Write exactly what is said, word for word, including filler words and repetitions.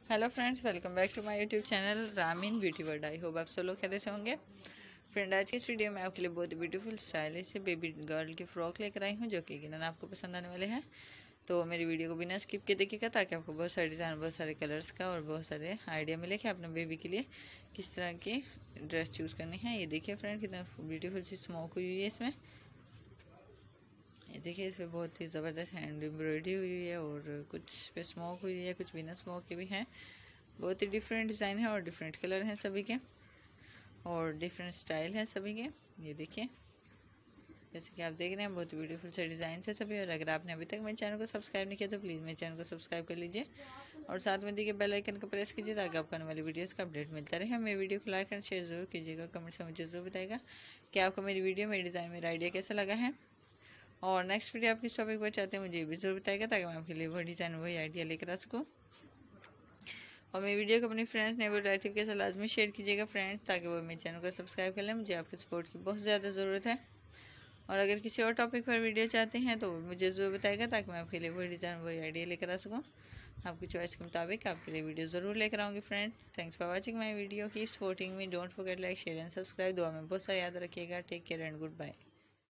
Hello friends, welcome back to my YouTube channel Rameen beauty world. I hope आप सब लोग कैसे होंगे। फ्रेंड, आज की इस वीडियो में आपके लिए बहुत ही ब्यूटीफुल स्टाइलिश से बेबी गर्ल के फ्रॉक लेकर आई हूँ, जो कि यकीनन आपको पसंद आने वाले हैं। तो मेरी वीडियो को बिना स्किप के देखिएगा, ताकि आपको बहुत सारे डिज़ाइन, बहुत सारे कलर्स का और बहुत सारे आइडिया मिले कि अपने बेबी के लिए किस तरह की ड्रेस चूज़ करनी है। ये देखिए फ्रेंड, कितना ब्यूटीफुल सी स्मोक हुई हुई है इसमें। ये देखिए, इसमें बहुत ही ज़बरदस्त हैंड एम्ब्रॉयडरी हुई हुई है और कुछ पे स्मोक हुई है, कुछ बिना स्मोक के भी हैं। बहुत ही डिफरेंट डिज़ाइन है और डिफरेंट कलर हैं सभी के, और डिफरेंट स्टाइल है सभी के। ये देखिए, जैसे कि आप देख रहे हैं, बहुत ही ब्यूटीफुल से डिज़ाइन है सभी। और अगर आपने अभी तक मेरे चैनल को सब्सक्राइब नहीं किया तो प्लीज़ मेरे चैनल को सब्सक्राइब कर लीजिए और साथ में देखिए बेल आइकन को प्रेस कीजिए, ताकि आपको आने वाली वीडियोस का अपडेट मिलता रहे। मेरी वीडियो को लाइक एंड शेयर जरूर कीजिएगा। कमेंट्स में मुझे जरूर बताएगा कि आपको मेरी वीडियो, मेरी डिज़ाइन, मेरा आइडिया कैसा लगा है। और नेक्स्ट वीडियो आप किस टॉपिक पर चाहते हैं मुझे ये भी जरूर बताएगा, ताकि मैं आपके लिए वही डिज़ाइन, वही आइडिया लेकर आ सकूँ। और मेरी वीडियो को अपने फ्रेंड्स, नेबर, रिलेटिव के साथ लाजमी शेयर कीजिएगा फ्रेंड्स, ताकि वो मेरे चैनल को सब्सक्राइब कर लें। मुझे आपके सपोर्ट की बहुत ज़्यादा ज़रूरत है। और अगर किसी और टॉपिक पर वीडियो चाहते हैं तो मुझे ज़रूर बताएगा, ताकि मैं आपके लिए वही डिज़ाइन, वही आइडिया लेकर आ सकूँ। आपकी चॉइस के मुताबिक आपके लिए वीडियो ज़रूर लेकर आऊँगी friend. Thanks for watching my video. Keep supporting me. Don't forget like, share and subscribe. दुआ में बहुत सारा याद रखिएगा। Take care and good bye.